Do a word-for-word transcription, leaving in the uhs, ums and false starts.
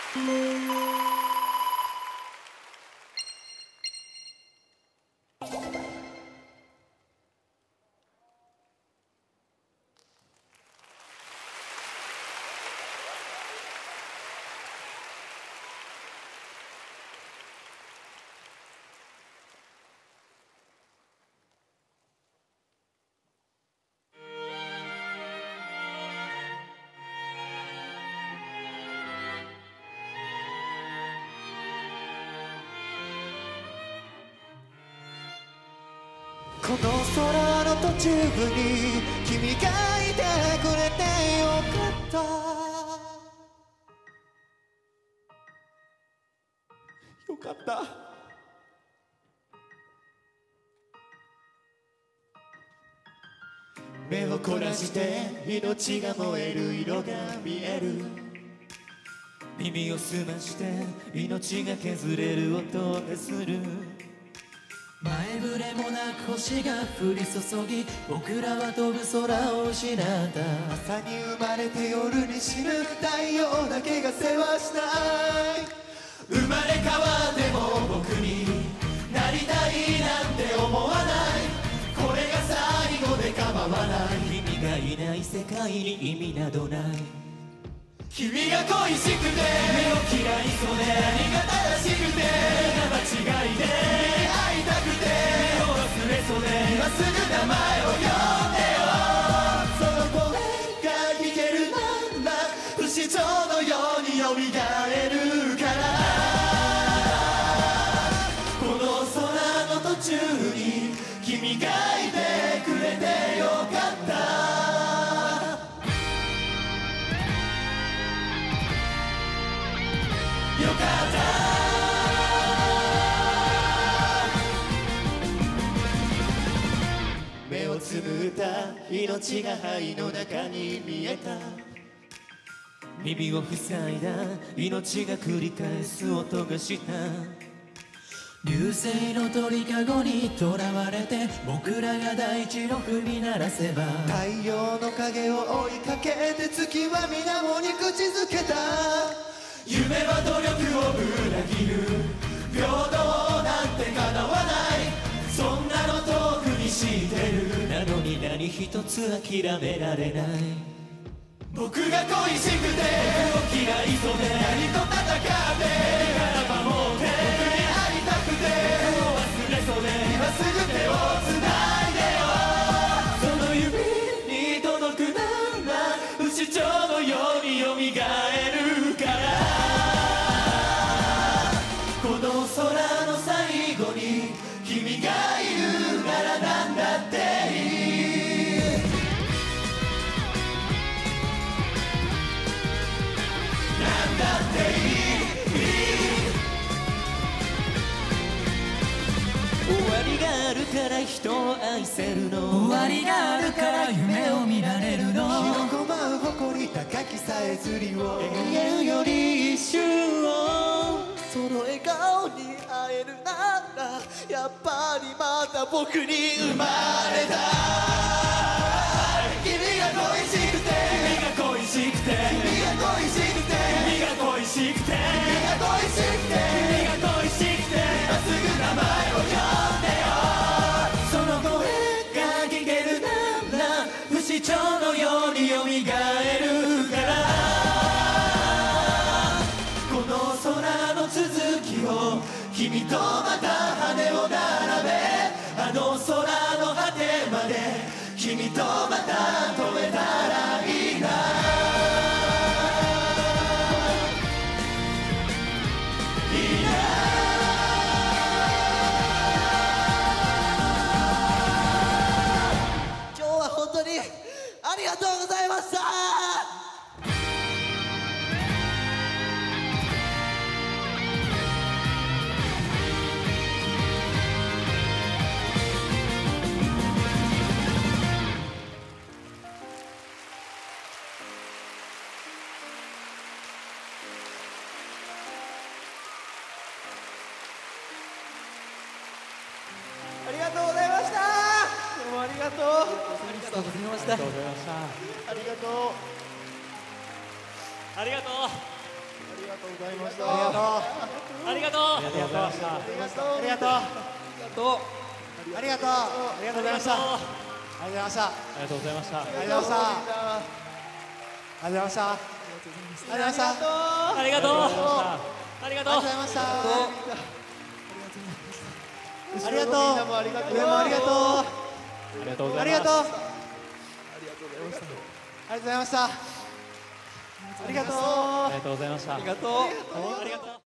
この空の途中部に君がいてくれてよかったよかった目を凝らして命が燃える色が見える耳を澄まして命が削れる音がする前触れもなく星が降り注ぎ僕らは飛ぶ空を失った朝に生まれて夜に死ぬ太陽だけが世話したい生まれ変わっても僕になりたいなんて思わないこれが最後で構わない君がいない世界に意味などない君が恋しくて君を嫌いそうで何が正しくて何が間違いで会いたくて君を忘れそうで今すぐ名前を呼んでよその声が聞けるなら不死鳥のように蘇るからこの空の途中に君がいてくれてよかったよかった目をつむった命が肺の中に見えた耳を塞いだ命が繰り返す音がした流星の鳥かごにとらわれて僕らが大地を踏み鳴らせば太陽の影を追いかけて月は水面に口づけた夢は努力を裏切る平等なんて叶わないそんなの遠くにしてるなのに何一つ諦められない僕が恋しくて僕を嫌いそうで何と戦ってから守って僕に会いたくて僕を忘れそうで今すぐ手をつないでよその指に届くなら不死鳥のように蘇るからこの空の最後に君がいるなら何だっていい何だっていい終わりがあるから人を愛せるの終わりがあるから夢を見られるの広ごまう誇り高きさえずりを永遠より一瞬をその笑顔に会えるならやっぱりまた僕に生まれた君が恋しくて君が恋しくて君が恋しくて君が恋しくて君が恋しくて君が恋しくて今すぐ名前を呼んでよその声が聞けるなら不死鳥のように蘇るからこの空の続きを君とまた羽を並べあの空の果てまで君とまた飛べたらいいないいな今日は本当にありがとうございましたありがとうございましたどうもありがとうありがとうございましたありがとうありがとう。 ありがとうがとうございました。 ありがとうありがとうありがとうございましたありがとう。 ありがとうありがとうありがとうございましたありがとうございましたありがとうございましたありがとうございましたありがとうございましたありがとうございましたありがとうありがとうございましたありがとうみんなもありがとう。 上もありがとうありがとうございますありがとうありがとうございました。 ありがとうございましたありがとうありがとうございましたありがとうありがとう